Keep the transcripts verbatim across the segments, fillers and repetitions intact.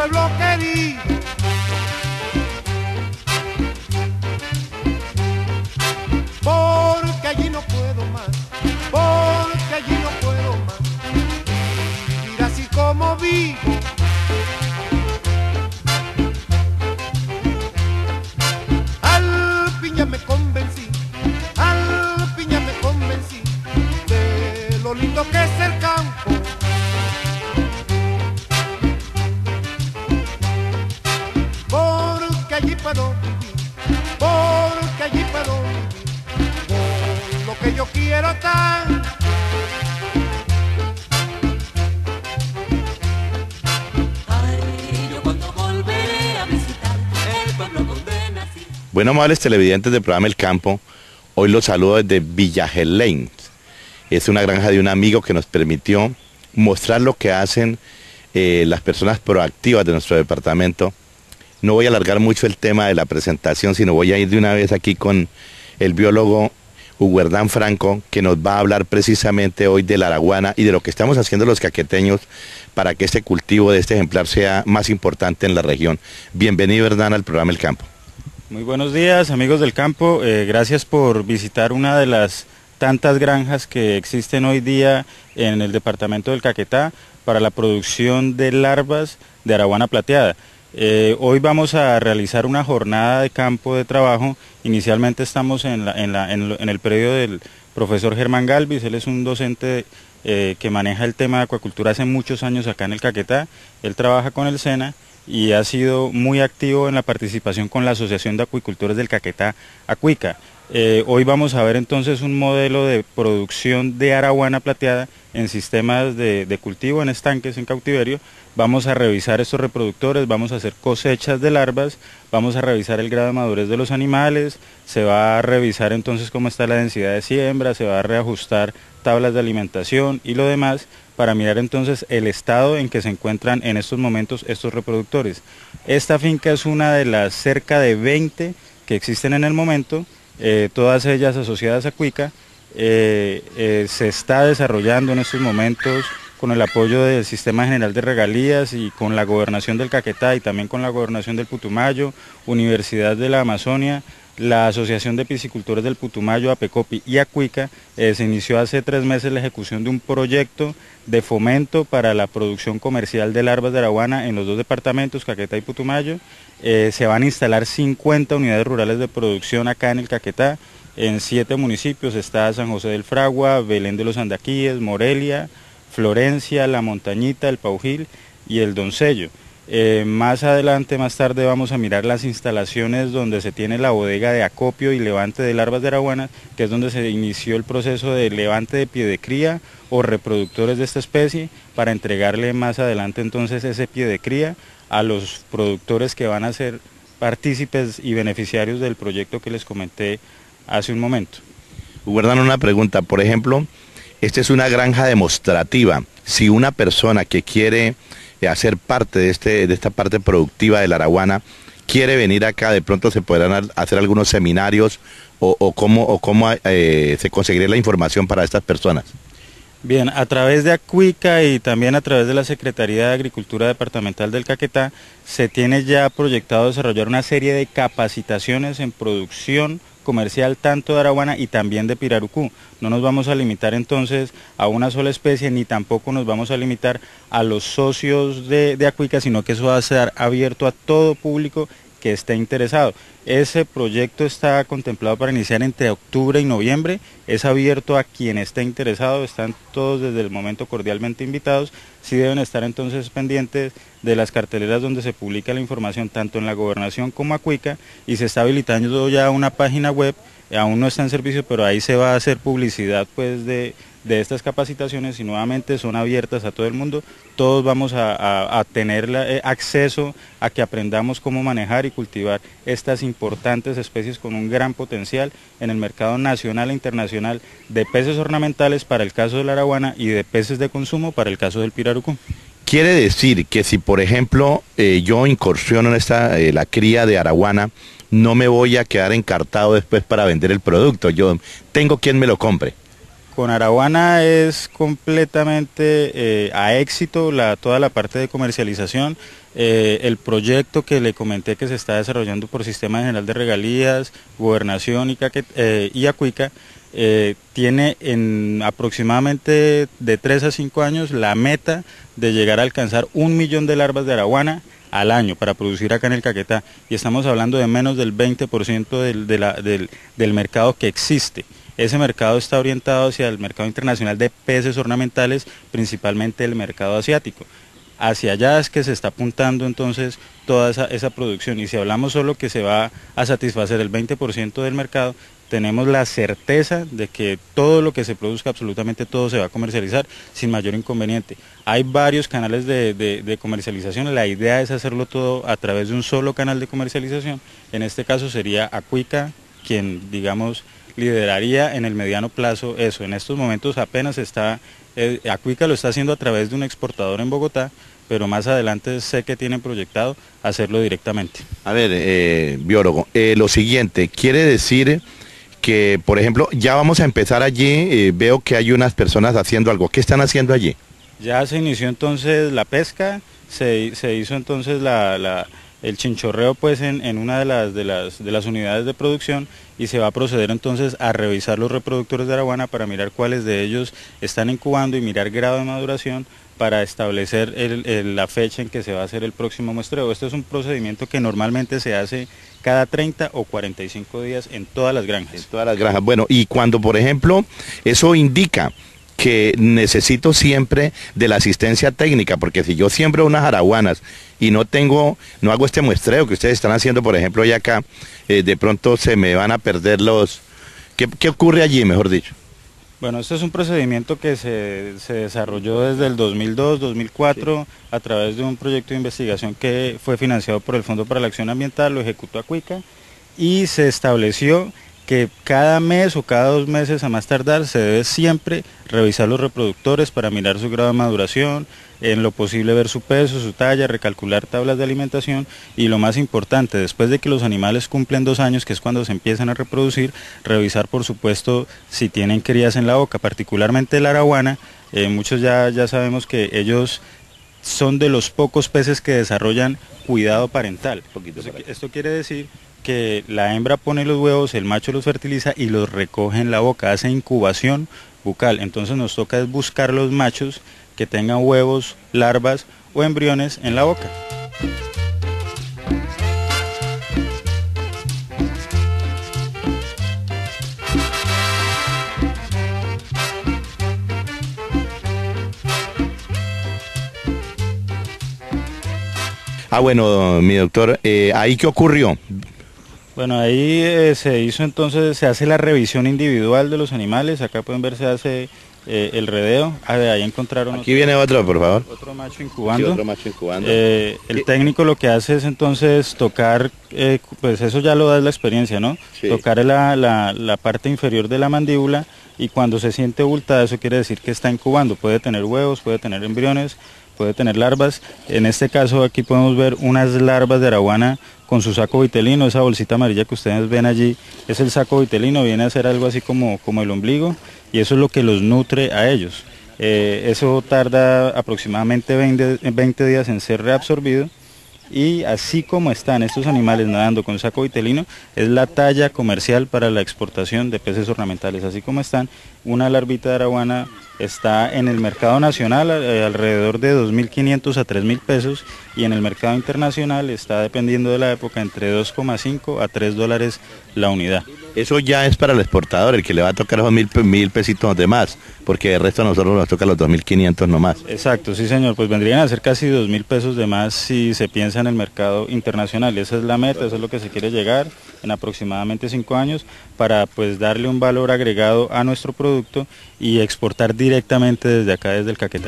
pueblo querido. Porque allí no puedo más, porque allí no puedo más vivir así como vivo. Al fin ya me convencí, al fin ya me convencí de lo lindo que es el campo. Porque allí puedo vivir, porque allí puedo vivir con lo que yo quiero tan. Ay, yo cuando volveré a visitar el pueblo donde nací. Bueno, amables televidentes del programa El Campo, hoy los saludo desde Villagelén. Es una granja de un amigo que nos permitió mostrar lo que hacen eh, las personas proactivas de nuestro departamento. No voy a alargar mucho el tema de la presentación, sino voy a ir de una vez aquí con el biólogo Hugo Hernán Franco, que nos va a hablar precisamente hoy de la araguana y de lo que estamos haciendo los caqueteños para que este cultivo de este ejemplar sea más importante en la región. Bienvenido, Hernán, al programa El Campo. Muy buenos días, amigos del campo. Eh, gracias por visitar una de las tantas granjas que existen hoy día en el departamento del Caquetá para la producción de larvas de araguana plateada. Eh, hoy vamos a realizar una jornada de campo de trabajo. Inicialmente estamos en, la, en, la, en, lo, en el predio del profesor Germán Galvis. Él es un docente eh, que maneja el tema de acuacultura hace muchos años acá en el Caquetá. Él trabaja con el SENA y ha sido muy activo en la participación con la Asociación de Acuicultores del Caquetá, Acuica. Eh, hoy vamos a ver entonces un modelo de producción de araguana plateada en sistemas de, de cultivo, en estanques, en cautiverio. Vamos a revisar estos reproductores, vamos a hacer cosechas de larvas, vamos a revisar el grado de madurez de los animales, se va a revisar entonces cómo está la densidad de siembra, se va a reajustar tablas de alimentación y lo demás para mirar entonces el estado en que se encuentran en estos momentos estos reproductores. Esta finca es una de las cerca de veinte que existen en el momento, eh, todas ellas asociadas a Acuica. Eh, eh, se está desarrollando en estos momentos con el apoyo del Sistema General de Regalías y con la Gobernación del Caquetá y también con la Gobernación del Putumayo, Universidad de la Amazonia, la Asociación de Piscicultores del Putumayo, APECOPI y Acuica. Eh, se inició hace tres meses la ejecución de un proyecto de fomento para la producción comercial de larvas de araguana en los dos departamentos, Caquetá y Putumayo. Eh, se van a instalar cincuenta unidades rurales de producción acá en el Caquetá, en siete municipios. Está San José del Fragua, Belén de los Andaquíes, Morelia, Florencia, La Montañita, El Paujil y El Doncello. Eh, más adelante, más tarde, vamos a mirar las instalaciones donde se tiene la bodega de acopio y levante de larvas de araguana, que es donde se inició el proceso de levante de pie de cría o reproductores de esta especie, para entregarle más adelante entonces ese pie de cría a los productores que van a ser partícipes y beneficiarios del proyecto que les comenté hace un momento. Guardan una pregunta, por ejemplo, esta es una granja demostrativa. Si una persona que quiere hacer parte de, este, de esta parte productiva de la araguana quiere venir acá, de pronto se podrán hacer algunos seminarios o, o cómo, o cómo eh, se conseguiría la información para estas personas. Bien, a través de Acuica y también a través de la Secretaría de Agricultura Departamental del Caquetá se tiene ya proyectado desarrollar una serie de capacitaciones en producción comercial tanto de araguana y también de pirarucú. No nos vamos a limitar entonces a una sola especie, ni tampoco nos vamos a limitar a los socios de, de Acuica, sino que eso va a estar abierto a todo público que esté interesado. Ese proyecto está contemplado para iniciar entre octubre y noviembre, es abierto a quien esté interesado, están todos desde el momento cordialmente invitados. Sí deben estar entonces pendientes de las carteleras donde se publica la información tanto en la Gobernación como Acuica, y se está habilitando ya una página web, aún no está en servicio, pero ahí se va a hacer publicidad pues de, de estas capacitaciones, y nuevamente son abiertas a todo el mundo. Todos vamos a, a, a tener la, eh, acceso a que aprendamos cómo manejar y cultivar estas importantes especies con un gran potencial en el mercado nacional e internacional de peces ornamentales para el caso de la araguana y de peces de consumo para el caso del pirarucú. Quiere decir que si, por ejemplo, eh, yo incursiono en esta, eh, la cría de araguana, no me voy a quedar encartado después para vender el producto. Yo tengo quien me lo compre. con Araguana es completamente eh, a éxito la, toda la parte de comercialización. Eh, el proyecto que le comenté que se está desarrollando por Sistema General de Regalías, Gobernación y, Caquet, eh, y Acuica, eh, tiene en aproximadamente de tres a cinco años la meta de llegar a alcanzar un millón de larvas de araguana al año para producir acá en el Caquetá, y estamos hablando de menos del veinte por ciento del, de la, del, del mercado que existe. Ese mercado está orientado hacia el mercado internacional de peces ornamentales, principalmente el mercado asiático. Hacia allá es que se está apuntando entonces toda esa, esa producción, y si hablamos solo que se va a satisfacer el veinte por ciento del mercado, tenemos la certeza de que todo lo que se produzca, absolutamente todo, se va a comercializar sin mayor inconveniente. Hay varios canales de, de, de comercialización, la idea es hacerlo todo a través de un solo canal de comercialización. En este caso sería Acuica quien, digamos, lideraría en el mediano plazo eso. En estos momentos apenas está, eh, Acuica lo está haciendo a través de un exportador en Bogotá, pero más adelante sé que tienen proyectado hacerlo directamente. A ver, eh, biólogo, eh, lo siguiente, quiere decir que, por ejemplo, ya vamos a empezar allí, eh, veo que hay unas personas haciendo algo. ¿Qué están haciendo allí? Ya se inició entonces la pesca, se, se hizo entonces la, la, el chinchorreo pues en, en una de las, de, las, de las unidades de producción, y se va a proceder entonces a revisar los reproductores de araguana para mirar cuáles de ellos están incubando y mirar grado de maduración para establecer el, el, la fecha en que se va a hacer el próximo muestreo. Este es un procedimiento que normalmente se hace cada treinta o cuarenta y cinco días en todas las granjas. En todas las granjas. Bueno, y cuando, por ejemplo, eso indica que necesito siempre de la asistencia técnica, porque si yo siembro unas araguanas y no tengo, no hago este muestreo que ustedes están haciendo, por ejemplo, ya acá, eh, de pronto se me van a perder los... ¿Qué, qué ocurre allí, mejor dicho? Bueno, este es un procedimiento que se, se desarrolló desde el dos mil dos, dos mil cuatro, sí, a través de un proyecto de investigación que fue financiado por el Fondo para la Acción Ambiental, lo ejecutó Acuica, y se estableció que cada mes o cada dos meses a más tardar se debe siempre revisar los reproductores para mirar su grado de maduración, en lo posible ver su peso, su talla, recalcular tablas de alimentación, y lo más importante, después de que los animales cumplen dos años, que es cuando se empiezan a reproducir, revisar por supuesto si tienen crías en la boca, particularmente la araguana. Eh, muchos ya, ya sabemos que ellos son de los pocos peces que desarrollan cuidado parental. Esto, esto quiere decir que la hembra pone los huevos, el macho los fertiliza y los recoge en la boca, hace incubación bucal. Entonces nos toca es buscar los machos que tengan huevos, larvas o embriones en la boca. Ah, bueno, mi doctor, eh, ¿ahí qué ocurrió? Bueno, ahí eh, se hizo entonces, se hace la revisión individual de los animales. Acá pueden ver, se hace eh, el redeo. Ah, ahí encontraron... Aquí otro, viene otro, por favor. Otro macho incubando. Sí, otro macho incubando. Eh, el ¿Qué? técnico lo que hace es entonces tocar, eh, pues eso ya lo da la experiencia, ¿no? Sí. Tocar la, la, la parte inferior de la mandíbula, y cuando se siente abultada, eso quiere decir que está incubando. Puede tener huevos, puede tener embriones, puede tener larvas. En este caso aquí podemos ver unas larvas de araguana con su saco vitelino. Esa bolsita amarilla que ustedes ven allí es el saco vitelino, viene a ser algo así como, como el ombligo, y eso es lo que los nutre a ellos. Eh, eso tarda aproximadamente veinte, veinte días en ser reabsorbido, y así como están estos animales nadando con saco vitelino, es la talla comercial para la exportación de peces ornamentales. Así como están, una larvita de araguana está en el mercado nacional eh, alrededor de dos mil quinientos a tres mil pesos, y en el mercado internacional está, dependiendo de la época, entre dos coma cinco a tres dólares la unidad. Eso ya es para el exportador, el que le va a tocar esos mil, mil pesitos de más, porque el resto a nosotros nos toca los dos mil quinientos nomás. Exacto, sí señor, pues vendrían a ser casi dos mil pesos de más si se piensa en el mercado internacional. Esa es la meta, eso es lo que se quiere llegar en aproximadamente cinco años, para pues darle un valor agregado a nuestro producto y exportar directamente desde acá, desde el Caquetá.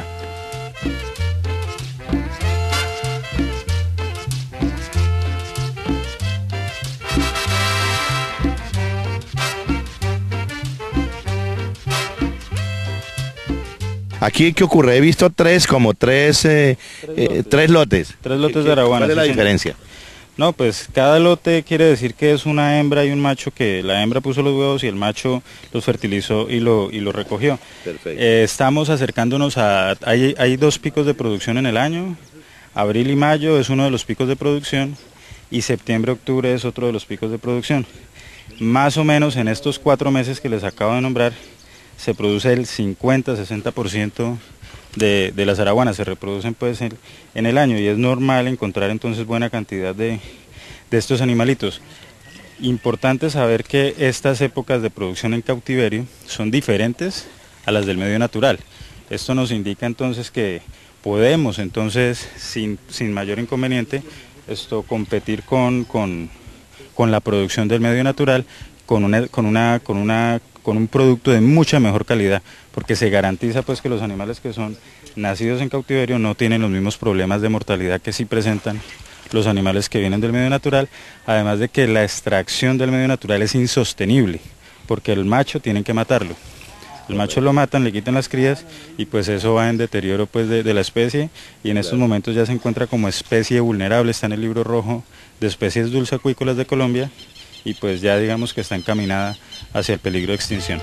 Aquí, ¿qué ocurre? He visto tres, como tres, eh, tres, eh, tres lotes. Tres lotes de araguana. ¿Cuál es la sí, diferencia? No, pues cada lote quiere decir que es una hembra y un macho, que la hembra puso los huevos y el macho los fertilizó y lo, y lo recogió. Perfecto. Eh, estamos acercándonos a... Hay, hay dos picos de producción en el año, abril y mayo es uno de los picos de producción y septiembre-octubre es otro de los picos de producción. Más o menos en estos cuatro meses que les acabo de nombrar se produce el cincuenta a sesenta por ciento de, de las araguanas, se reproducen pues en, en el año y es normal encontrar entonces buena cantidad de, de estos animalitos. Importante saber que estas épocas de producción en cautiverio son diferentes a las del medio natural. Esto nos indica entonces que podemos entonces sin, sin mayor inconveniente esto competir con, con, con la producción del medio natural con una, con una, con una con un producto de mucha mejor calidad, porque se garantiza pues que los animales que son nacidos en cautiverio no tienen los mismos problemas de mortalidad que sí presentan los animales que vienen del medio natural, además de que la extracción del medio natural es insostenible, porque el macho tienen que matarlo. El macho lo matan, le quitan las crías y pues eso va en deterioro pues de, de la especie y en estos momentos ya se encuentra como especie vulnerable, está en el libro rojo de especies dulceacuícolas de Colombia y pues ya digamos que está encaminada hacia el peligro de extinción.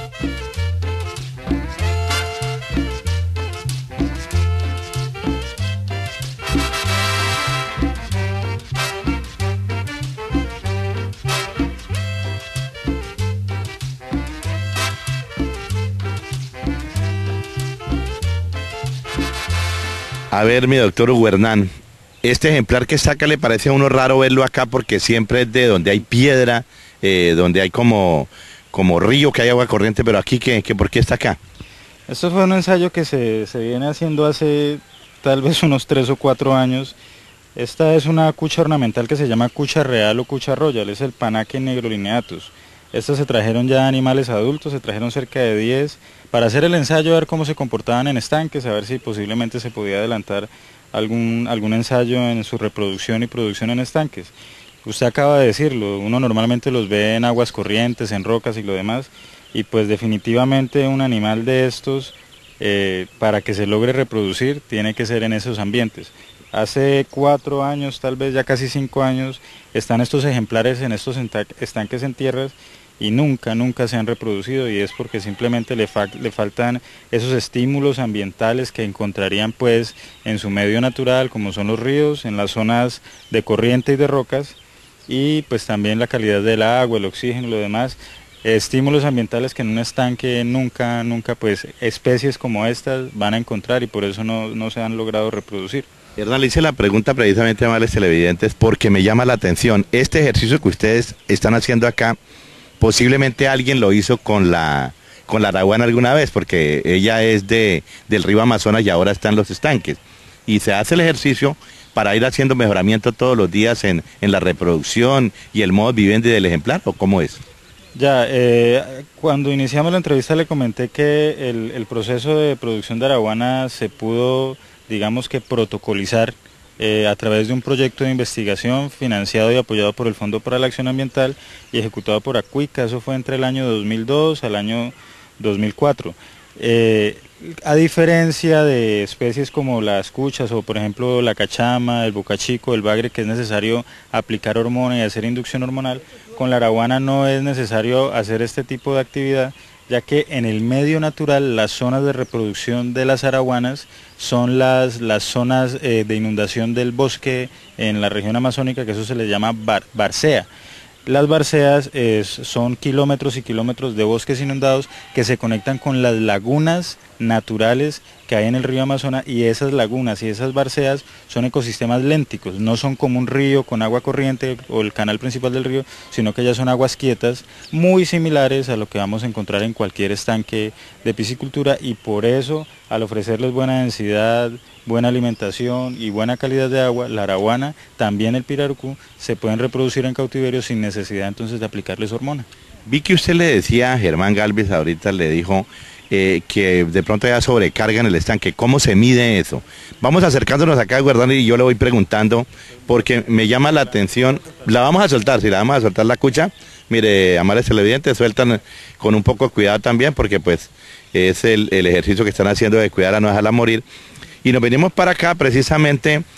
A ver, mi doctor Hugo Hernán, este ejemplar que saca le parece a uno raro verlo acá porque siempre es de donde hay piedra, eh, donde hay como, como río, que hay agua corriente, pero aquí, ¿qué, qué, ¿por qué está acá? Esto fue un ensayo que se, se viene haciendo hace tal vez unos tres o cuatro años. Esta es una cucha ornamental que se llama cucha real o cucha royal, es el Panaque negrolineatus. Estos se trajeron ya animales adultos, se trajeron cerca de diez, para hacer el ensayo, a ver cómo se comportaban en estanques, a ver si posiblemente se podía adelantar algún, algún ensayo en su reproducción y producción en estanques. Usted acaba de decirlo, uno normalmente los ve en aguas corrientes, en rocas y lo demás, y pues definitivamente un animal de estos, eh, para que se logre reproducir, tiene que ser en esos ambientes. Hace cuatro años, tal vez ya casi cinco años, están estos ejemplares en estos estanques en tierras y nunca, nunca se han reproducido y es porque simplemente le, fa le faltan esos estímulos ambientales que encontrarían pues en su medio natural, como son los ríos, en las zonas de corriente y de rocas, y pues también la calidad del agua, el oxígeno y lo demás, estímulos ambientales que en un estanque nunca, nunca pues especies como estas van a encontrar y por eso no, no se han logrado reproducir. Hernán, le hice la pregunta precisamente a amables televidentes porque me llama la atención. Este ejercicio que ustedes están haciendo acá, posiblemente alguien lo hizo con la, con la araguana alguna vez, porque ella es de, del río Amazonas y ahora está en los estanques. Y se hace el ejercicio para ir haciendo mejoramiento todos los días en, en la reproducción y el modo vivendi del ejemplar, ¿o cómo es? Ya, eh, cuando iniciamos la entrevista le comenté que el, el proceso de producción de araguana se pudo, digamos que protocolizar eh, a través de un proyecto de investigación financiado y apoyado por el Fondo para la Acción Ambiental y ejecutado por Acuica. Eso fue entre el año dos mil dos al año dos mil cuatro. Eh, a diferencia de especies como las cuchas o por ejemplo la cachama, el bocachico, el bagre, que es necesario aplicar hormona y hacer inducción hormonal, con la araguana no es necesario hacer este tipo de actividad, ya que en el medio natural las zonas de reproducción de las araguanas son las, las zonas eh, de inundación del bosque en la región amazónica, que eso se le llama bar, barcea. Las barceas eh, son kilómetros y kilómetros de bosques inundados que se conectan con las lagunas naturales que hay en el río Amazonas, y esas lagunas y esas barceas son ecosistemas lénticos, no son como un río con agua corriente o el canal principal del río, sino que ya son aguas quietas, muy similares a lo que vamos a encontrar en cualquier estanque de piscicultura, y por eso al ofrecerles buena densidad, buena alimentación y buena calidad de agua, la araguana, también el pirarucú, se pueden reproducir en cautiverio sin necesidad entonces de aplicarles hormona. Vi que usted le decía a Germán Galvez, ahorita le dijo eh, que de pronto haya sobrecarga en el estanque. ¿Cómo se mide eso? Vamos acercándonos acá, guardando, y yo le voy preguntando porque me llama la atención. La vamos a soltar, si la vamos a soltar la cucha, mire, amables televidentes, sueltan con un poco de cuidado también porque pues es el, el ejercicio que están haciendo de cuidar a no dejarla morir. Y nos venimos para acá precisamente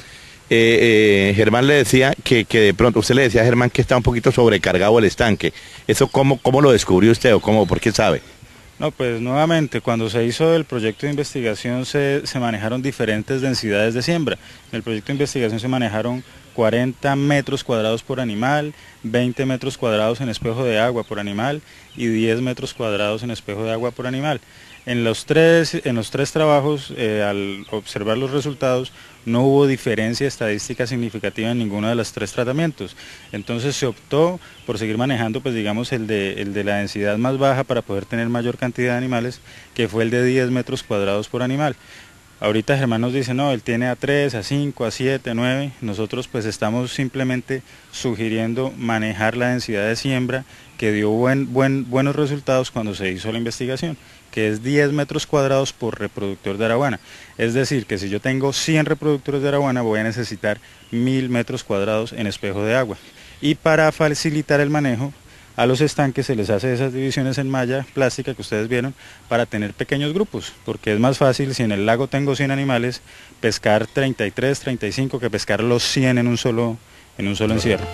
eh, eh, Germán le decía que, que de pronto, usted le decía a Germán que está un poquito sobrecargado el estanque. ¿Eso cómo, cómo lo descubrió usted o cómo, por qué sabe? No, pues nuevamente, cuando se hizo el proyecto de investigación se, se manejaron diferentes densidades de siembra. En el proyecto de investigación se manejaron cuarenta metros cuadrados por animal, veinte metros cuadrados en espejo de agua por animal y diez metros cuadrados en espejo de agua por animal. En los tres, en los tres trabajos, eh, al observar los resultados, no hubo diferencia estadística significativa en ninguno de los tres tratamientos. Entonces se optó por seguir manejando, pues digamos, el de, el de la densidad más baja para poder tener mayor cantidad de animales, que fue el de diez metros cuadrados por animal. Ahorita Germán nos dice, no, él tiene a tres, a cinco, a siete, a nueve. Nosotros pues estamos simplemente sugiriendo manejar la densidad de siembra que dio buen, buen, buenos resultados cuando se hizo la investigación, que es diez metros cuadrados por reproductor de araguana. Es decir, que si yo tengo cien reproductores de araguana voy a necesitar mil metros cuadrados en espejo de agua. Y para facilitar el manejo, a los estanques se les hace esas divisiones en malla plástica que ustedes vieron para tener pequeños grupos, porque es más fácil si en el lago tengo cien animales, pescar treinta y tres, treinta y cinco que pescar los cien en un solo, en un solo encierro.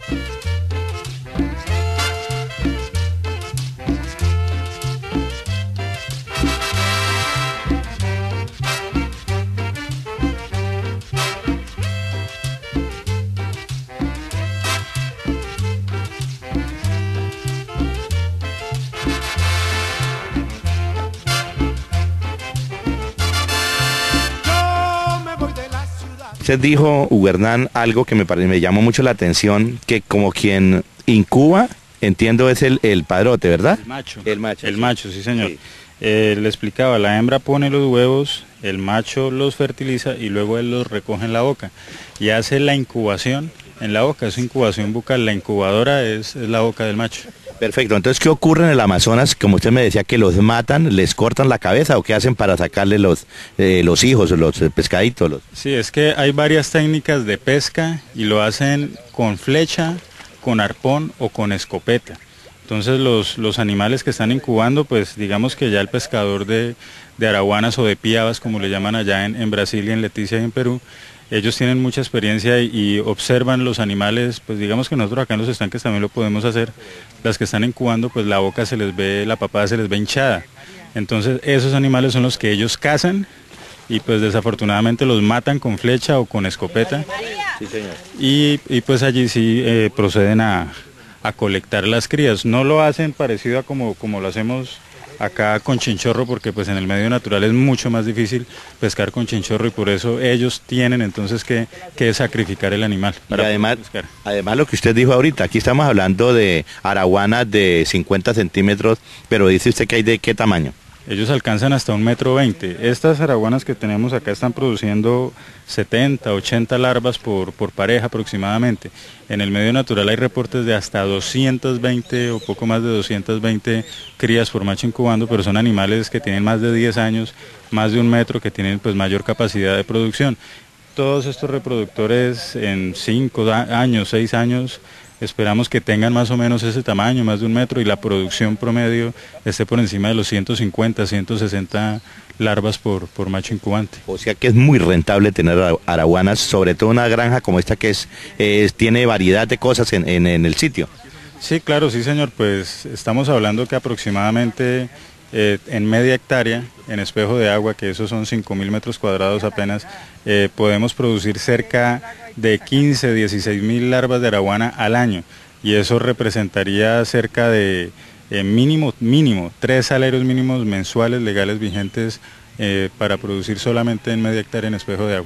Usted dijo, Hugo Hernán, algo que me, me llamó mucho la atención, que como quien incuba, entiendo, es el, el padrote, ¿verdad? El macho. El macho. El sí. macho, sí señor. Sí. Eh, le explicaba, la hembra pone los huevos, el macho los fertiliza y luego él los recoge en la boca y hace la incubación en la boca, es incubación bucal, la incubadora es, es la boca del macho. Perfecto, entonces ¿qué ocurre en el Amazonas? Como usted me decía, que los matan, les cortan la cabeza o qué hacen para sacarle los, eh, los hijos, los pescaditos. Los... Sí, es que hay varias técnicas de pesca y lo hacen con flecha, con arpón o con escopeta. Entonces los, los animales que están incubando, pues digamos que ya el pescador de, de araguanas o de piabas, como le llaman allá en, en Brasil y en Leticia y en Perú, ellos tienen mucha experiencia y, y observan los animales, pues digamos que nosotros acá en los estanques también lo podemos hacer. Las que están incubando, pues la boca se les ve, la papada se les ve hinchada. Entonces esos animales son los que ellos cazan y pues desafortunadamente los matan con flecha o con escopeta. Sí, señor. Y, y pues allí sí eh, proceden a, a colectar las crías. No lo hacen parecido a como, como lo hacemos acá con chinchorro, porque pues en el medio natural es mucho más difícil pescar con chinchorro y por eso ellos tienen entonces que, que sacrificar el animal para y además, pescar. Además lo que usted dijo ahorita, aquí estamos hablando de araguanas de cincuenta centímetros, pero dice usted que hay de qué tamaño. Ellos alcanzan hasta un metro veinte. Estas araguanas que tenemos acá están produciendo setenta, ochenta larvas por, por pareja aproximadamente. En el medio natural hay reportes de hasta doscientas veinte o poco más de doscientas veinte crías por macho incubando, pero son animales que tienen más de diez años, más de un metro, que tienen pues mayor capacidad de producción. Todos estos reproductores en cinco años, seis años, esperamos que tengan más o menos ese tamaño, más de un metro, y la producción promedio esté por encima de los ciento cincuenta, ciento sesenta larvas por, por macho incubante. O sea que es muy rentable tener araguanas, sobre todo una granja como esta que es, es tiene variedad de cosas en, en, en el sitio. Sí, claro, sí señor, pues estamos hablando que aproximadamente eh, en media hectárea, en espejo de agua, que esos son cinco mil metros cuadrados apenas, eh, podemos producir cerca de quince, dieciséis mil larvas de araguana al año, y eso representaría cerca de eh, mínimo, mínimo, tres salarios mínimos mensuales legales vigentes eh, para producir solamente en media hectárea en espejo de agua.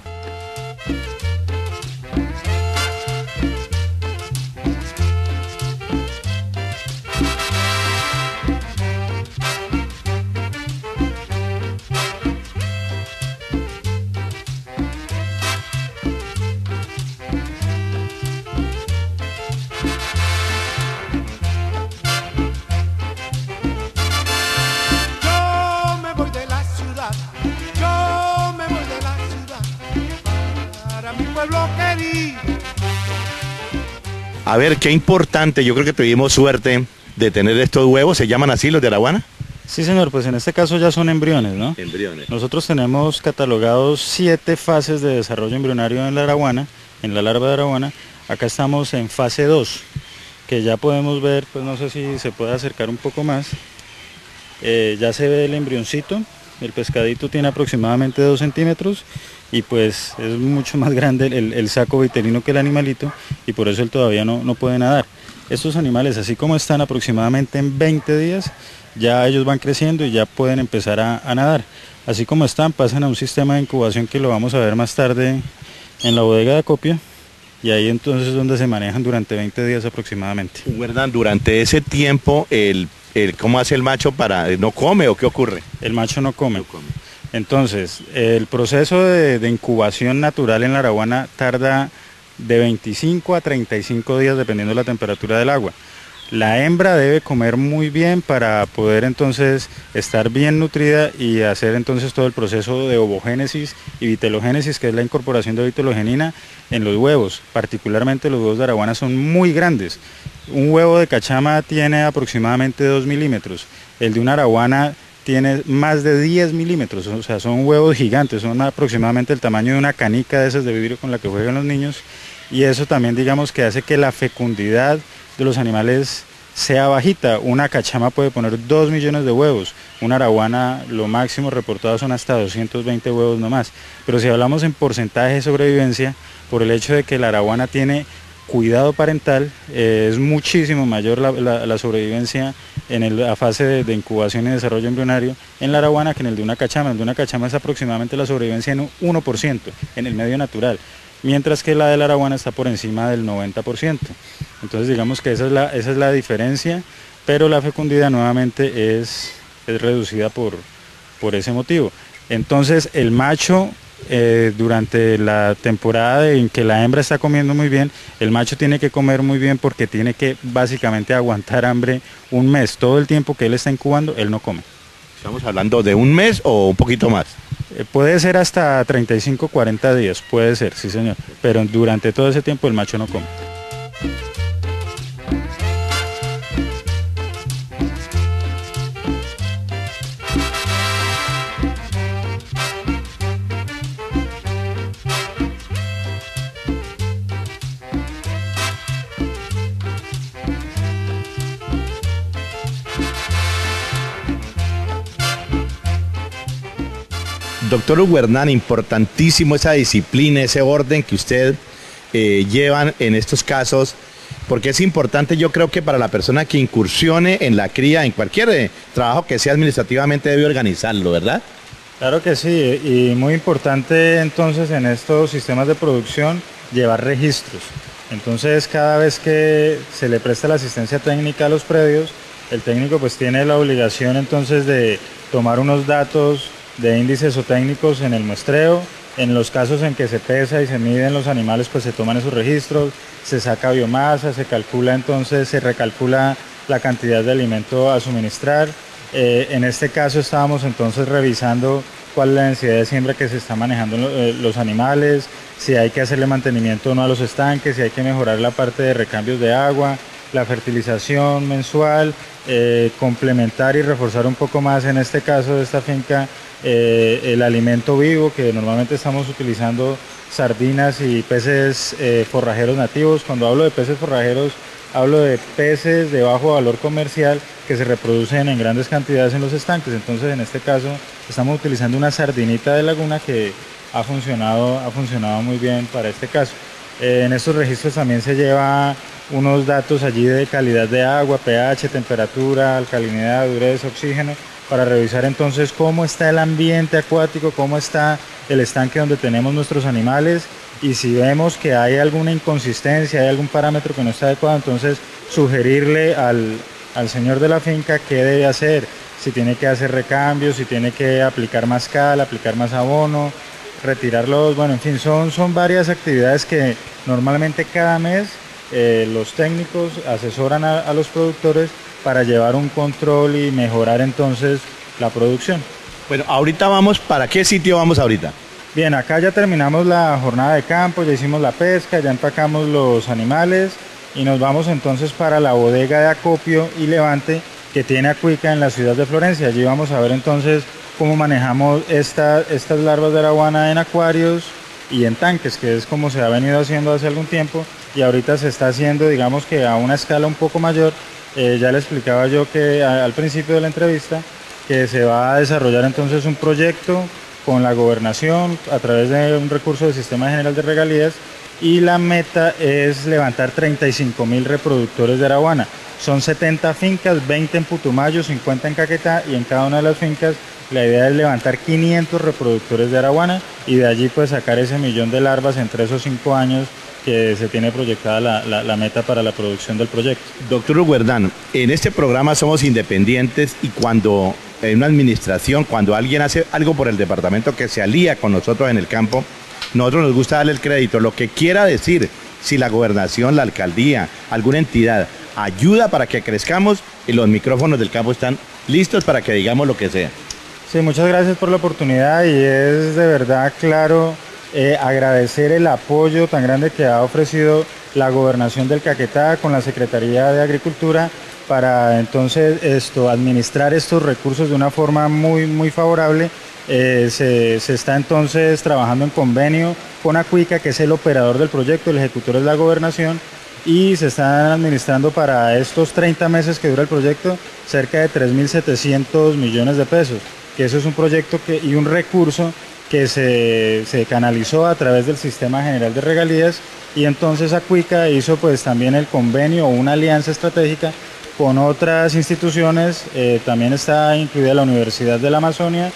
A ver, qué importante, yo creo que tuvimos suerte de tener estos huevos, ¿se llaman así los de araguana? Sí, señor, pues en este caso ya son embriones, ¿no? Embriones. Nosotros tenemos catalogados siete fases de desarrollo embrionario en la araguana, en la larva de araguana. Acá estamos en fase dos, que ya podemos ver, pues no sé si se puede acercar un poco más. Eh, ya se ve el embrioncito, el pescadito tiene aproximadamente dos centímetros y pues es mucho más grande el, el saco vitelino que el animalito y por eso él todavía no, no puede nadar. Estos animales, así como están aproximadamente en veinte días, ya ellos van creciendo y ya pueden empezar a, a nadar. Así como están, pasan a un sistema de incubación que lo vamos a ver más tarde en la bodega de acopio y ahí entonces es donde se manejan durante veinte días aproximadamente. ¿Verdad? Durante ese tiempo, el, el, ¿cómo hace el macho para, no come o qué ocurre? El macho no come. No come. Entonces, el proceso de, de incubación natural en la araguana tarda de veinticinco a treinta y cinco días dependiendo de la temperatura del agua. La hembra debe comer muy bien para poder entonces estar bien nutrida y hacer entonces todo el proceso de ovogénesis y vitelogénesis, que es la incorporación de vitelogenina en los huevos. Particularmente los huevos de araguana son muy grandes. Un huevo de cachama tiene aproximadamente dos milímetros. El de una araguana tiene más de diez milímetros, o sea, son huevos gigantes, son aproximadamente el tamaño de una canica de esas de vidrio con la que juegan los niños. Y eso también, digamos, que hace que la fecundidad de los animales sea bajita. Una cachama puede poner dos millones de huevos, una araguana lo máximo reportado son hasta doscientos veinte huevos nomás. Pero si hablamos en porcentaje de sobrevivencia, por el hecho de que la araguana tiene cuidado parental, eh, es muchísimo mayor la, la, la sobrevivencia en el, la fase de, de incubación y desarrollo embrionario en la araguana que en el de una cachama. El de una cachama es aproximadamente la sobrevivencia en un uno por ciento en el medio natural, mientras que la de la araguana está por encima del noventa por ciento. Entonces digamos que esa es la, esa es la diferencia, pero la fecundidad nuevamente es, es reducida por, por ese motivo. Entonces el macho, eh, durante la temporada en que la hembra está comiendo muy bien, el macho tiene que comer muy bien porque tiene que básicamente aguantar hambre un mes. Todo el tiempo que él está incubando, él no come. ¿Estamos hablando de un mes o un poquito más? Eh, puede ser hasta treinta y cinco, cuarenta días, puede ser, sí señor, pero durante todo ese tiempo el macho no come. Doctor Hugo Hernán, importantísimo esa disciplina, ese orden que usted eh, llevan en estos casos, porque es importante, yo creo que para la persona que incursione en la cría, en cualquier eh, trabajo que sea administrativamente, debe organizarlo, ¿verdad? Claro que sí, y muy importante entonces en estos sistemas de producción llevar registros. Entonces cada vez que se le presta la asistencia técnica a los predios, el técnico pues tiene la obligación entonces de tomar unos datos de índices zootécnicos en el muestreo. En los casos en que se pesa y se miden los animales, pues se toman esos registros, se saca biomasa, se calcula entonces, se recalcula la cantidad de alimento a suministrar. Eh, en este caso estábamos entonces revisando cuál es la densidad de siembra que se está manejando eh, los animales, si hay que hacerle mantenimiento o no a los estanques, si hay que mejorar la parte de recambios de agua, la fertilización mensual, eh, complementar y reforzar un poco más en este caso de esta finca eh, el alimento vivo, que normalmente estamos utilizando sardinas y peces eh, forrajeros nativos. Cuando hablo de peces forrajeros hablo de peces de bajo valor comercial que se reproducen en grandes cantidades en los estanques. Entonces en este caso estamos utilizando una sardinita de laguna que ha funcionado, ha funcionado muy bien para este caso. Eh, en estos registros también se lleva unos datos allí de calidad de agua, pH, temperatura, alcalinidad, dureza, oxígeno, para revisar entonces cómo está el ambiente acuático, cómo está el estanque donde tenemos nuestros animales, y si vemos que hay alguna inconsistencia, hay algún parámetro que no está adecuado, entonces sugerirle al, al señor de la finca qué debe hacer, si tiene que hacer recambios, si tiene que aplicar más cal, aplicar más abono, retirarlos, bueno, en fin, son, son varias actividades que normalmente cada mes eh, los técnicos asesoran a, a los productores para llevar un control y mejorar entonces la producción. Bueno, ahorita vamos, ¿para qué sitio vamos ahorita? Bien, acá ya terminamos la jornada de campo, ya hicimos la pesca, ya empacamos los animales y nos vamos entonces para la bodega de acopio y levante, que tiene Acuica en la ciudad de Florencia. Allí vamos a ver entonces cómo manejamos esta, estas larvas de araguana en acuarios y en tanques, que es como se ha venido haciendo hace algún tiempo, y ahorita se está haciendo, digamos que a una escala un poco mayor. Eh, ya le explicaba yo que a, al principio de la entrevista que se va a desarrollar entonces un proyecto con la gobernación a través de un recurso del Sistema General de Regalías, y la meta es levantar treinta y cinco mil reproductores de araguana. Son setenta fincas, veinte en Putumayo, cincuenta en Caquetá, y en cada una de las fincas la idea es levantar quinientos reproductores de araguana y de allí pues sacar ese millón de larvas en tres o cinco años que se tiene proyectada la, la, la meta para la producción del proyecto. Doctor Huguerdán, en este programa somos independientes y cuando en una administración, cuando alguien hace algo por el departamento que se alía con nosotros en el campo, nosotros nos gusta darle el crédito, lo que quiera decir, si la gobernación, la alcaldía, alguna entidad ayuda para que crezcamos, y los micrófonos del campo están listos para que digamos lo que sea. Sí, muchas gracias por la oportunidad, y es de verdad claro eh, agradecer el apoyo tan grande que ha ofrecido la gobernación del Caquetá con la Secretaría de Agricultura para entonces esto, administrar estos recursos de una forma muy, muy favorable. Eh, se, se está entonces trabajando en convenio con Acuica, que es el operador del proyecto, el ejecutor es la gobernación, y se están administrando para estos treinta meses que dura el proyecto cerca de tres mil setecientos millones de pesos, que eso es un proyecto que, y un recurso que se, se canalizó a través del Sistema General de Regalías, y entonces Acuica hizo pues también el convenio o una alianza estratégica con otras instituciones. Eh, también está incluida la Universidad de la Amazonia,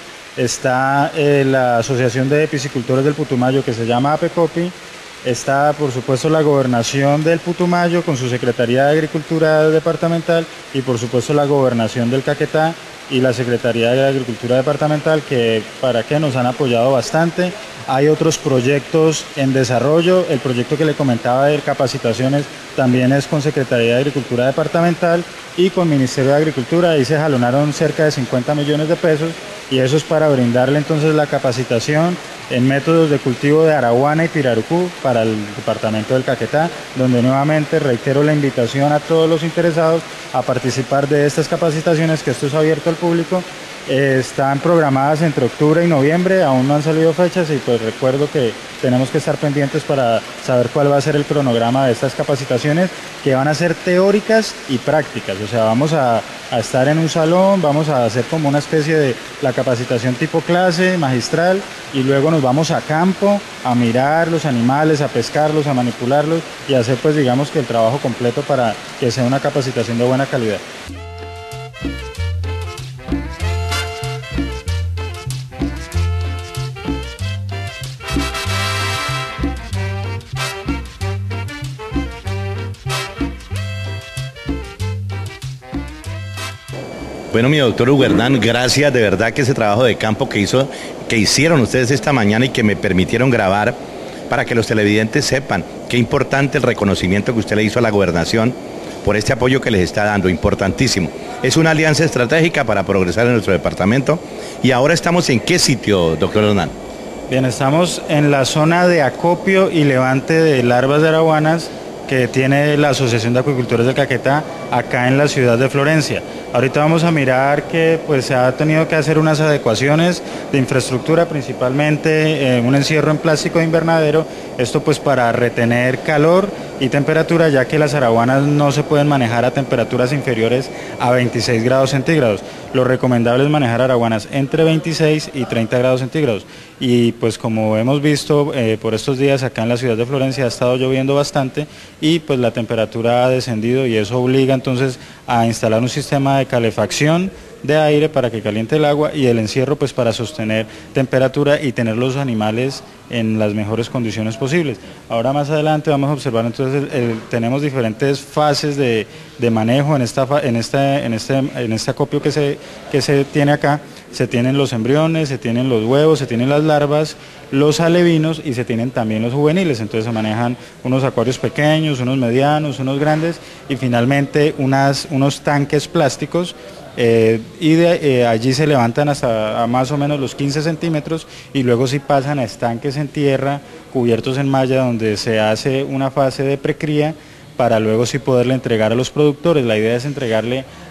está eh, la Asociación de Piscicultores del Putumayo, que se llama APECOPI, está por supuesto la Gobernación del Putumayo con su Secretaría de Agricultura Departamental, y por supuesto la Gobernación del Caquetá y la Secretaría de Agricultura Departamental, que para que nos han apoyado bastante. Hay otros proyectos en desarrollo, el proyecto que le comentaba de capacitaciones también es con Secretaría de Agricultura Departamental y con Ministerio de Agricultura. Ahí se jalonaron cerca de cincuenta millones de pesos, y eso es para brindarle entonces la capacitación en métodos de cultivo de araguana y pirarucú para el departamento del Caquetá, donde nuevamente reitero la invitación a todos los interesados a participar de estas capacitaciones, que esto es abierto al público. Eh, están programadas entre octubre y noviembre, aún no han salido fechas, y pues recuerdo que tenemos que estar pendientes para saber cuál va a ser el cronograma de estas capacitaciones, que van a ser teóricas y prácticas. O sea, vamos a, a estar en un salón, vamos a hacer como una especie de la capacitación tipo clase magistral, y luego nos vamos a campo a mirar los animales, a pescarlos, a manipularlos, y hacer pues digamos que el trabajo completo para que sea una capacitación de buena calidad. Bueno, mi doctor Huguerdán, gracias de verdad que ese trabajo de campo que hizo, que hicieron ustedes esta mañana y que me permitieron grabar, para que los televidentes sepan qué importante el reconocimiento que usted le hizo a la gobernación por este apoyo que les está dando, importantísimo. Es una alianza estratégica para progresar en nuestro departamento. Y ahora estamos en qué sitio, doctor Hernán. Bien, estamos en la zona de acopio y levante de larvas de araguanas que tiene la Asociación de Acuicultores del Caquetá acá en la ciudad de Florencia. Ahorita vamos a mirar que pues, se ha tenido que hacer unas adecuaciones de infraestructura, principalmente eh, un encierro en plástico de invernadero, esto pues para retener calor y temperatura, ya que las araguanas no se pueden manejar a temperaturas inferiores a veintiséis grados centígrados. Lo recomendable es manejar araguanas entre veintiséis y treinta grados centígrados. Y pues como hemos visto eh, por estos días acá en la ciudad de Florencia ha estado lloviendo bastante, y pues la temperatura ha descendido, y eso obliga entonces a instalar un sistema de calefacción de aire para que caliente el agua, y el encierro pues para sostener temperatura y tener los animales en las mejores condiciones posibles. Ahora más adelante vamos a observar entonces, el, el, tenemos diferentes fases de, de manejo en, esta, en, este, en, este, en este acopio que se, que se tiene acá. Se tienen los embriones, se tienen los huevos, se tienen las larvas, los alevinos, y se tienen también los juveniles. Entonces se manejan unos acuarios pequeños, unos medianos, unos grandes, y finalmente unas, unos tanques plásticos. Eh, y de eh, allí se levantan hasta a más o menos los quince centímetros, y luego sí pasan a estanques en tierra cubiertos en malla, donde se hace una fase de precría para luego sí poderle entregar a los productores. La idea es entregarle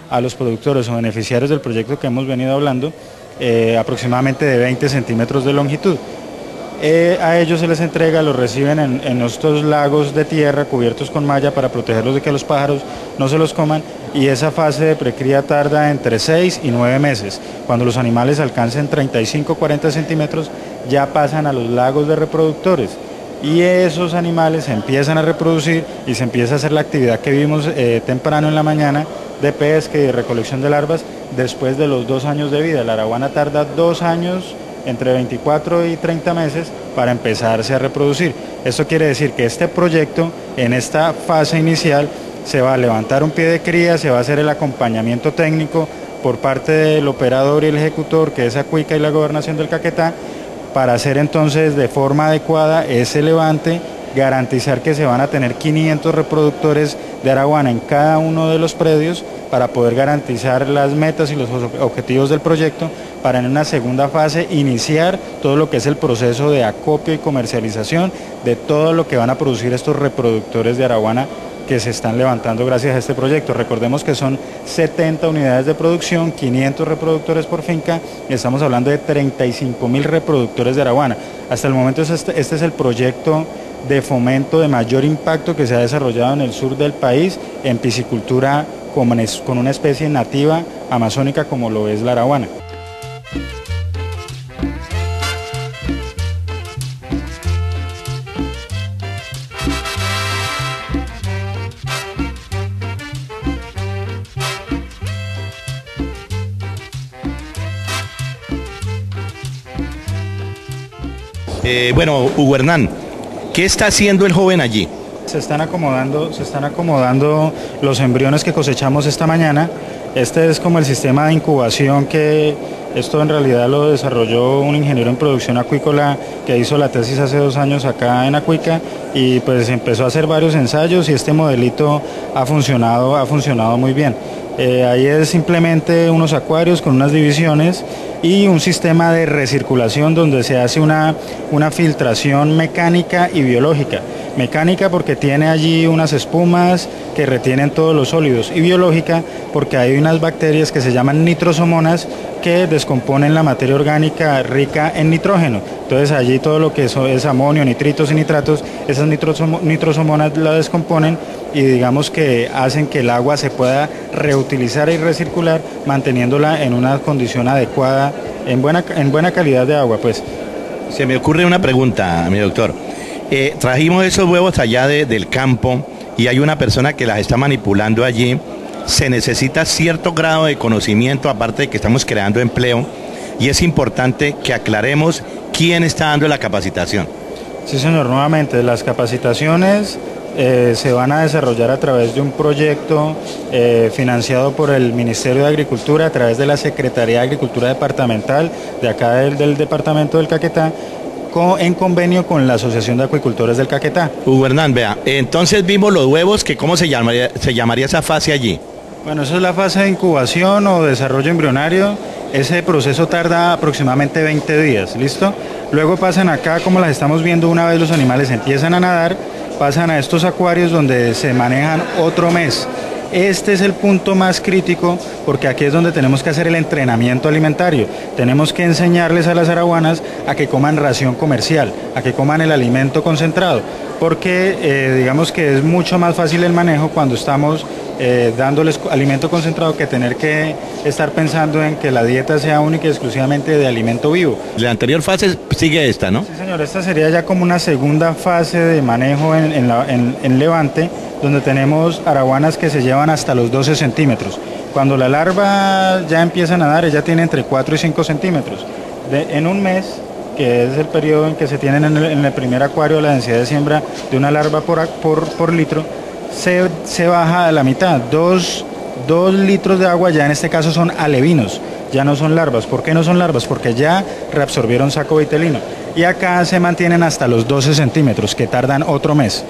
a los productores o beneficiarios del proyecto que hemos venido hablando, eh, aproximadamente de veinte centímetros de longitud. Eh, a ellos se les entrega, los reciben en, en estos lagos de tierra cubiertos con malla para protegerlos de que los pájaros no se los coman, y esa fase de precría tarda entre seis y nueve meses. Cuando los animales alcancen treinta y cinco a cuarenta centímetros ya pasan a los lagos de reproductores y esos animales se empiezan a reproducir y se empieza a hacer la actividad que vimos eh, temprano en la mañana de pesca y de recolección de larvas después de los dos años de vida. La araguana tarda dos años, entre veinticuatro y treinta meses, para empezarse a reproducir. Esto quiere decir que este proyecto, en esta fase inicial, se va a levantar un pie de cría, se va a hacer el acompañamiento técnico por parte del operador y el ejecutor, que es Acuica y la Gobernación del Caquetá, para hacer entonces de forma adecuada ese levante, garantizar que se van a tener quinientos reproductores de araguana en cada uno de los predios para poder garantizar las metas y los objetivos del proyecto, para en una segunda fase iniciar todo lo que es el proceso de acopio y comercialización de todo lo que van a producir estos reproductores de araguana que se están levantando gracias a este proyecto. Recordemos que son setenta unidades de producción, quinientos reproductores por finca, y estamos hablando de treinta y cinco mil reproductores de araguana. Hasta el momento este, este es el proyecto de fomento de mayor impacto que se ha desarrollado en el sur del país en piscicultura con una especie nativa amazónica como lo es la araguana. Eh, bueno, Hugo Hernán, ¿qué está haciendo el joven allí? Se están acomodando, se están acomodando los embriones que cosechamos esta mañana. Este es como el sistema de incubación que esto en realidad lo desarrolló un ingeniero en producción acuícola que hizo la tesis hace dos años acá en Acuica, y pues empezó a hacer varios ensayos y este modelito ha funcionado, ha funcionado muy bien. Eh, ahí es simplemente unos acuarios con unas divisiones y un sistema de recirculación donde se hace una, una filtración mecánica y biológica. Mecánica porque tiene allí unas espumas que retienen todos los sólidos, y biológica porque hay unas bacterias que se llaman nitrosomonas que descomponen la materia orgánica rica en nitrógeno. Entonces allí todo lo que es amonio, nitritos y nitratos, esas nitrosomonas la descomponen y digamos que hacen que el agua se pueda reutilizar y recircular, manteniéndola en una condición adecuada, en buena, en buena calidad de agua, pues. Se me ocurre una pregunta, mi doctor. Eh, trajimos esos huevos allá de, del campo y hay una persona que las está manipulando allí. Se necesita cierto grado de conocimiento, aparte de que estamos creando empleo, y es importante que aclaremos quién está dando la capacitación. Sí, señor, nuevamente las capacitaciones eh, se van a desarrollar a través de un proyecto eh, financiado por el Ministerio de Agricultura, a través de la Secretaría de Agricultura Departamental de acá del, del Departamento del Caquetá, en convenio con la Asociación de Acuicultores del Caquetá. Hugo Hernán, vea, entonces vimos los huevos, que ¿cómo se llamaría, se llamaría esa fase allí? Bueno, eso es la fase de incubación o desarrollo embrionario. Ese proceso tarda aproximadamente veinte días, ¿listo? Luego pasan acá, como las estamos viendo, una vez los animales empiezan a nadar, pasan a estos acuarios donde se manejan otro mes. Este es el punto más crítico porque aquí es donde tenemos que hacer el entrenamiento alimentario. Tenemos que enseñarles a las araguanas a que coman ración comercial, a que coman el alimento concentrado, porque eh, digamos que es mucho más fácil el manejo cuando estamos eh, dándoles alimento concentrado que tener que estar pensando en que la dieta sea única y exclusivamente de alimento vivo. La anterior fase sigue esta, ¿no? Sí, señor, esta sería ya como una segunda fase de manejo en, en, la, en, en Levante, donde tenemos araguanas que se llevan hasta los doce centímetros. Cuando la larva ya empieza a nadar, ella tiene entre cuatro y cinco centímetros. De, en un mes, que es el periodo en que se tienen en el, en el primer acuario la densidad de siembra de una larva por, por, por litro, se, se baja a la mitad. Dos, dos litros de agua ya en este caso son alevinos, ya no son larvas. ¿Por qué no son larvas? Porque ya reabsorbieron saco vitelino. Y acá se mantienen hasta los doce centímetros, que tardan otro mes.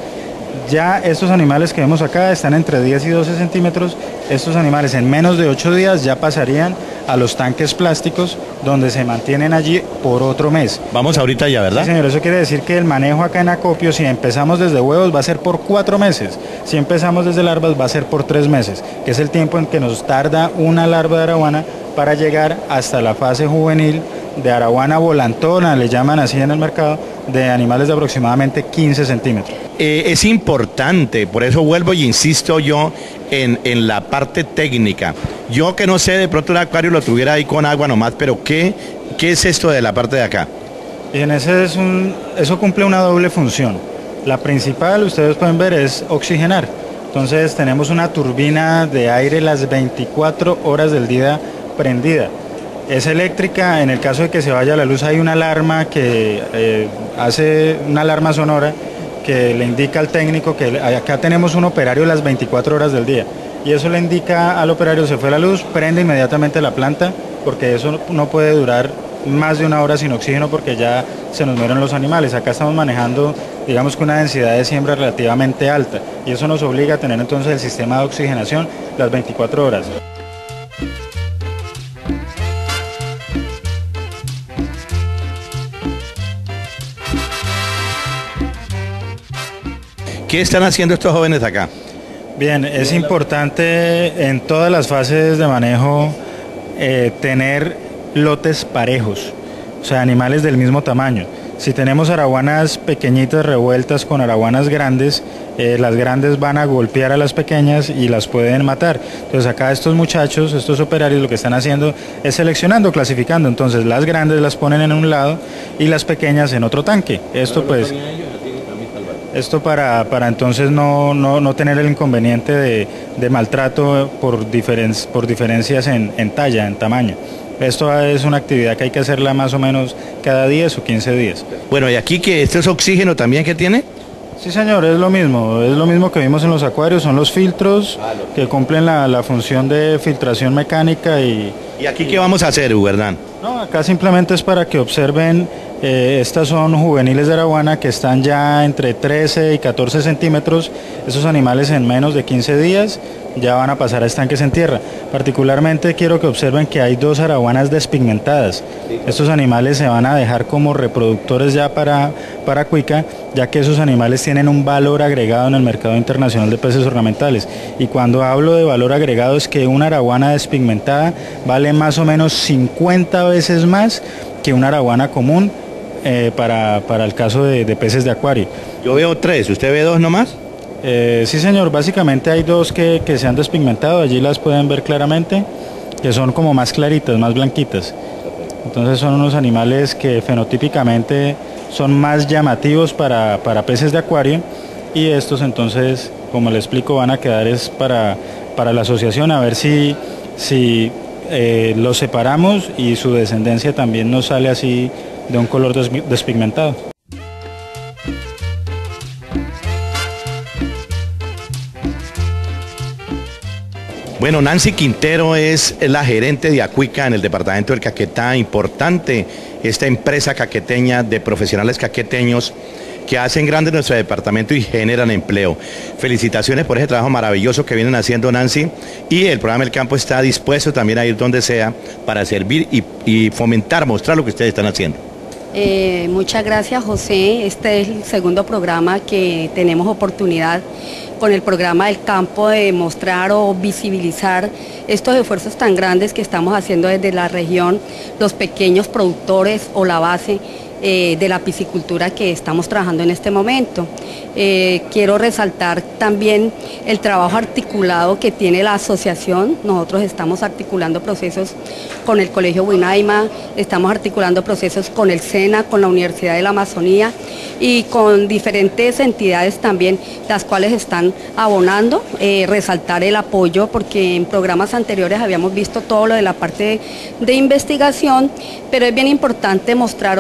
Ya estos animales que vemos acá están entre diez y doce centímetros. Estos animales en menos de ocho días ya pasarían a los tanques plásticos, donde se mantienen allí por otro mes. Vamos ahorita ya, ¿verdad? Sí, señor, eso quiere decir que el manejo acá en acopio, si empezamos desde huevos, va a ser por cuatro meses. Si empezamos desde larvas, va a ser por tres meses, que es el tiempo en que nos tarda una larva de araguana para llegar hasta la fase juvenil de araguana volantona, le llaman así en el mercado, de animales de aproximadamente quince centímetros. Eh, es importante, por eso vuelvo y insisto yo en, en la parte técnica. Yo que no sé, de pronto el acuario lo tuviera ahí con agua nomás, pero ¿qué, qué es esto de la parte de acá? Bien, ese es un, eso cumple una doble función. La principal, ustedes pueden ver, es oxigenar. Entonces tenemos una turbina de aire las veinticuatro horas del día prendida. Es eléctrica, en el caso de que se vaya la luz hay una alarma que eh, hace una alarma sonora que le indica al técnico que acá tenemos un operario las veinticuatro horas del día, y eso le indica al operario se fue la luz, prende inmediatamente la planta, porque eso no puede durar más de una hora sin oxígeno porque ya se nos mueren los animales. Acá estamos manejando, digamos que una densidad de siembra relativamente alta, y eso nos obliga a tener entonces el sistema de oxigenación las veinticuatro horas. ¿Qué están haciendo estos jóvenes acá? Bien, es importante en todas las fases de manejo eh, tener lotes parejos, o sea, animales del mismo tamaño. Si tenemos araguanas pequeñitas revueltas con araguanas grandes, eh, las grandes van a golpear a las pequeñas y las pueden matar. Entonces acá estos muchachos, estos operarios, lo que están haciendo es seleccionando, clasificando. Entonces las grandes las ponen en un lado y las pequeñas en otro tanque. Esto pues... Esto para, para entonces no, no, no tener el inconveniente de, de maltrato por, diferen, por diferencias en, en talla, en tamaño. Esto es una actividad que hay que hacerla más o menos cada diez o quince días. Bueno, y aquí que esto es oxígeno también que tiene. Sí, señor, es lo mismo, es lo mismo que vimos en los acuarios, son los filtros que cumplen la, la función de filtración mecánica. ¿Y, ¿Y aquí qué vamos a hacer, Hugo Hernán? No, acá simplemente es para que observen, eh, estas son juveniles de araguana que están ya entre trece y catorce centímetros, esos animales en menos de quince días ya van a pasar a estanques en tierra. Particularmente quiero que observen que hay dos araguanas despigmentadas. Estos animales se van a dejar como reproductores ya para, para cuica, ya que esos animales tienen un valor agregado en el mercado internacional de peces ornamentales. Y cuando hablo de valor agregado es que una araguana despigmentada vale más o menos cincuenta veces más que una araguana común eh, para, para el caso de, de peces de acuario. Yo veo tres, ¿usted ve dos nomás? Eh, sí, señor, básicamente hay dos que, que se han despigmentado, allí las pueden ver claramente, que son como más claritas, más blanquitas. Entonces son unos animales que fenotípicamente son más llamativos para, para peces de acuario, y estos entonces, como le explico, van a quedar es para, para la asociación, a ver si, si eh, los separamos y su descendencia también nos sale así de un color des, despigmentado. Bueno, Nancy Quintero es la gerente de Acuica en el departamento del Caquetá, importante esta empresa caqueteña de profesionales caqueteños que hacen grande nuestro departamento y generan empleo. Felicitaciones por ese trabajo maravilloso que vienen haciendo, Nancy, y el programa El Campo está dispuesto también a ir donde sea para servir y, y fomentar, mostrar lo que ustedes están haciendo. Eh, muchas gracias, José. Este es el segundo programa que tenemos oportunidad con el programa del campo de mostrar o visibilizar estos esfuerzos tan grandes que estamos haciendo desde la región, los pequeños productores o la base eh, de la piscicultura que estamos trabajando en este momento. Eh, quiero resaltar también el trabajo articulado que tiene la asociación. Nosotros estamos articulando procesos con el Colegio Buinaima, estamos articulando procesos con el SENA, con la Universidad de la Amazonía y con diferentes entidades también, las cuales están abonando, eh, resaltar el apoyo, porque en programas anteriores habíamos visto todo lo de la parte de, de investigación, pero es bien importante mostrar hoy en día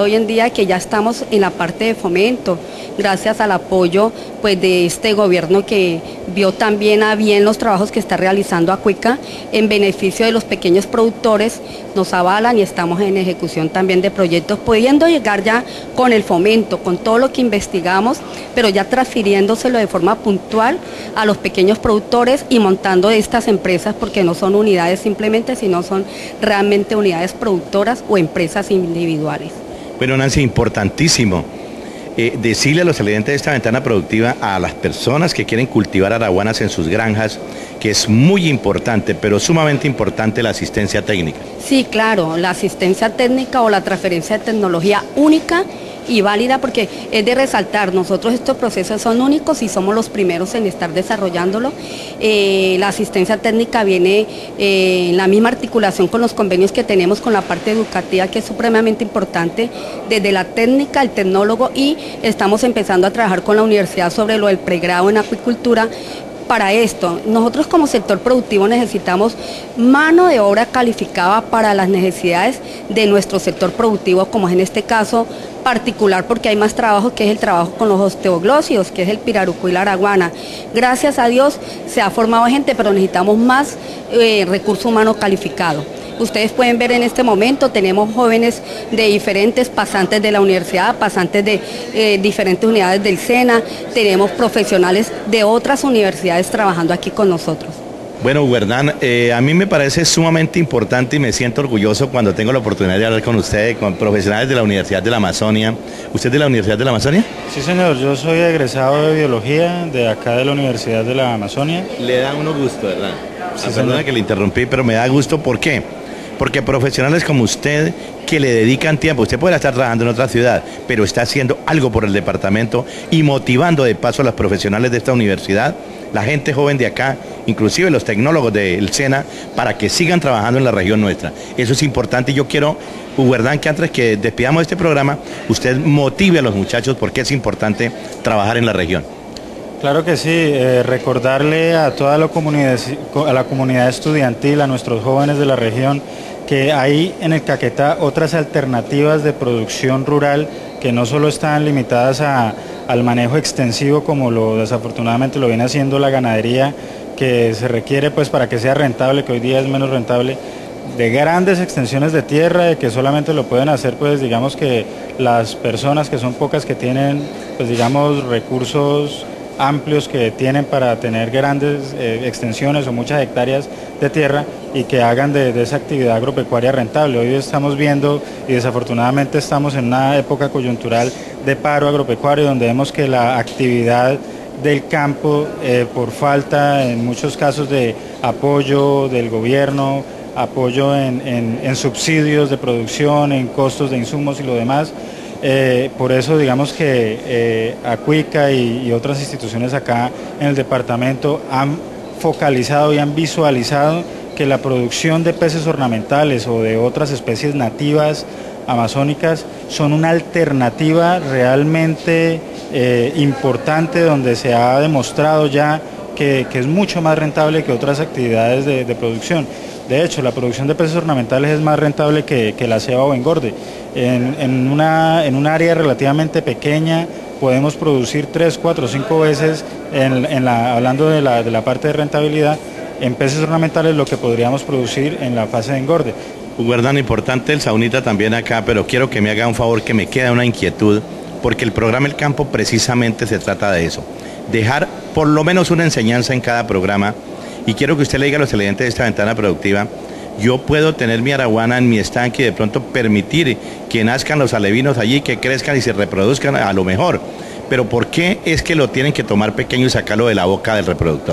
ahora que ya estamos en la parte de fomento, gracias al apoyo pues de este gobierno que vio también a bien los trabajos que está realizando Acuica en beneficio de los pequeños productores, nos avalan y estamos en ejecución también de proyectos, pudiendo llegar ya con el fomento, con todo lo que investigamos, pero ya transfiriéndoselo de forma puntual a los pequeños productores y montando estas empresas, porque no son unidades simplemente, sino son realmente unidades productoras o empresas individuales. Bueno, Nancy, importantísimo eh, decirle a los televidentes de esta ventana productiva a las personas que quieren cultivar araguanas en sus granjas, que es muy importante, pero sumamente importante la asistencia técnica. Sí, claro, la asistencia técnica o la transferencia de tecnología única y válida, porque es de resaltar, nosotros estos procesos son únicos y somos los primeros en estar desarrollándolo. Eh, la asistencia técnica viene eh, en la misma articulación con los convenios que tenemos con la parte educativa, que es supremamente importante, desde la técnica, el tecnólogo, y estamos empezando a trabajar con la universidad sobre lo del pregrado en acuicultura. Para esto, nosotros como sector productivo necesitamos mano de obra calificada para las necesidades de nuestro sector productivo, como es en este caso particular, porque hay más trabajo, que es el trabajo con los osteoglósidos, que es el pirarucú y la araguana. Gracias a Dios se ha formado gente, pero necesitamos más eh, recurso humano calificado. Ustedes pueden ver en este momento, tenemos jóvenes de diferentes pasantes de la universidad, pasantes de eh, diferentes unidades del SENA, tenemos profesionales de otras universidades trabajando aquí con nosotros. Bueno, Hernán, eh, a mí me parece sumamente importante y me siento orgulloso cuando tengo la oportunidad de hablar con ustedes, con profesionales de la Universidad de la Amazonia. ¿Usted es de la Universidad de la Amazonia? Sí, señor, yo soy egresado de biología de acá de la Universidad de la Amazonia. Le da uno gusto, ¿verdad? Sí, ah, perdona que le interrumpí, pero me da gusto, ¿por qué? Porque profesionales como usted, que le dedican tiempo, usted puede estar trabajando en otra ciudad, pero está haciendo algo por el departamento y motivando de paso a los profesionales de esta universidad, la gente joven de acá, inclusive los tecnólogos del SENA, para que sigan trabajando en la región nuestra. Eso es importante y yo quiero, Hernán, que antes que despidamos este programa, usted motive a los muchachos porque es importante trabajar en la región. Claro que sí, eh, recordarle a toda la comunidad, a la comunidad estudiantil, a nuestros jóvenes de la región, que hay en el Caquetá otras alternativas de producción rural que no solo están limitadas a, al manejo extensivo como lo desafortunadamente lo viene haciendo la ganadería, que se requiere pues para que sea rentable, que hoy día es menos rentable, de grandes extensiones de tierra, de que solamente lo pueden hacer pues digamos que las personas que son pocas que tienen pues digamos recursos amplios que tienen para tener grandes eh, extensiones o muchas hectáreas de tierra y que hagan de, de esa actividad agropecuaria rentable. Hoy estamos viendo y desafortunadamente estamos en una época coyuntural de paro agropecuario donde vemos que la actividad del campo eh, por falta en muchos casos de apoyo del gobierno, apoyo en, en, en subsidios de producción, en costos de insumos y lo demás. Eh, por eso digamos que eh, Acuica y, y otras instituciones acá en el departamento han focalizado y han visualizado que la producción de peces ornamentales o de otras especies nativas amazónicas son una alternativa realmente eh, importante, donde se ha demostrado ya que, que es mucho más rentable que otras actividades de, de producción. De hecho, la producción de peces ornamentales es más rentable que, que la ceba o engorde. En, en, una, en un área relativamente pequeña podemos producir tres, cuatro, cinco veces, en, en la, hablando de la, de la parte de rentabilidad, en peces ornamentales lo que podríamos producir en la fase de engorde. Hernán, importante el saunita también acá, pero quiero que me haga un favor, que me queda una inquietud, porque el programa El Campo precisamente se trata de eso, dejar por lo menos una enseñanza en cada programa. Y quiero que usted le diga a los televidentes de esta ventana productiva, yo puedo tener mi araguana en mi estanque y de pronto permitir que nazcan los alevinos allí, que crezcan y se reproduzcan a lo mejor. Pero ¿por qué es que lo tienen que tomar pequeño y sacarlo de la boca del reproductor?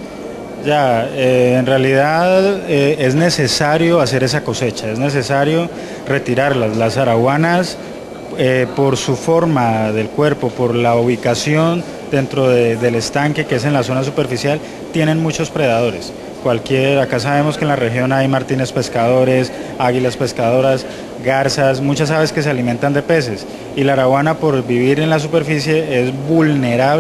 Ya, eh, en realidad eh, es necesario hacer esa cosecha, es necesario retirarlas. Las araguanas, eh, por su forma del cuerpo, por la ubicación dentro de, del estanque, que es en la zona superficial, tienen muchos predadores. Cualquier, acá sabemos que en la región hay martines pescadores, águilas pescadoras, garzas, muchas aves que se alimentan de peces, y la araguana, por vivir en la superficie, es vulnerable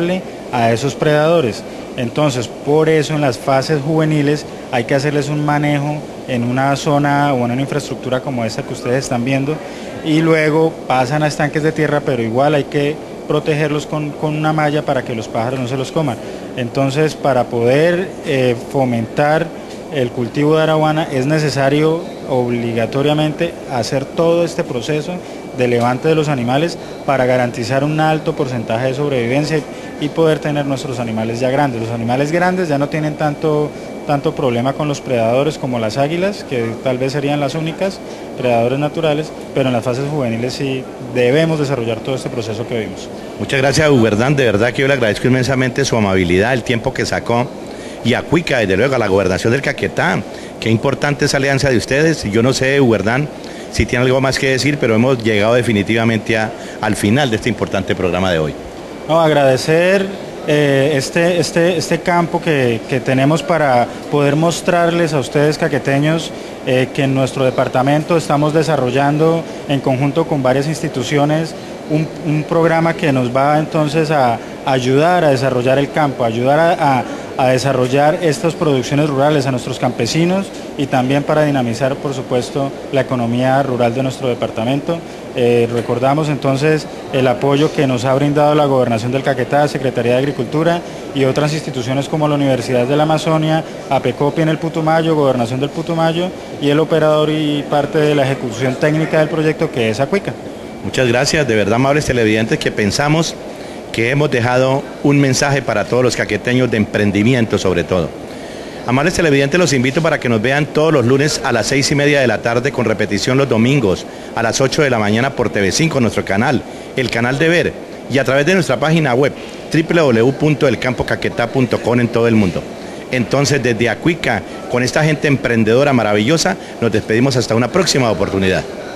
a esos predadores. Entonces, por eso en las fases juveniles hay que hacerles un manejo en una zona o en una infraestructura como esta que ustedes están viendo, y luego pasan a estanques de tierra, pero igual hay que protegerlos con, con una malla para que los pájaros no se los coman. Entonces, para poder eh, fomentar el cultivo de arahuana es necesario obligatoriamente hacer todo este proceso de levante de los animales para garantizar un alto porcentaje de sobrevivencia y poder tener nuestros animales ya grandes. Los animales grandes ya no tienen tanto, tanto problema con los predadores como las águilas, que tal vez serían las únicas predadores naturales, pero en las fases juveniles sí debemos desarrollar todo este proceso que vimos. Muchas gracias, Gubernán, de verdad que yo le agradezco inmensamente su amabilidad, el tiempo que sacó, y a Cuica, desde luego, a la gobernación del Caquetá. Qué importante esa alianza de ustedes. Yo no sé, Gubernán, si tiene algo más que decir, pero hemos llegado definitivamente a, al final de este importante programa de hoy. No, agradecer eh, este, este, este campo que, que tenemos para poder mostrarles a ustedes caqueteños eh, que en nuestro departamento estamos desarrollando en conjunto con varias instituciones un, un programa que nos va entonces a ayudar a desarrollar el campo, ayudar a, a a desarrollar estas producciones rurales a nuestros campesinos y también para dinamizar, por supuesto, la economía rural de nuestro departamento. Eh, recordamos entonces el apoyo que nos ha brindado la Gobernación del Caquetá, Secretaría de Agricultura y otras instituciones como la Universidad de la Amazonia, APECOPI en el Putumayo, Gobernación del Putumayo, y el operador y parte de la ejecución técnica del proyecto, que es Acuica. Muchas gracias, de verdad, amables televidentes, que pensamos que hemos dejado un mensaje para todos los caqueteños de emprendimiento sobre todo. Amables televidentes, los invito para que nos vean todos los lunes a las seis y media de la tarde, con repetición los domingos a las ocho de la mañana por T V cinco, nuestro canal, el canal de Ver, y a través de nuestra página web doble u doble u doble u punto el campo caquetá punto com en todo el mundo. Entonces, desde Acuica, con esta gente emprendedora maravillosa, nos despedimos hasta una próxima oportunidad.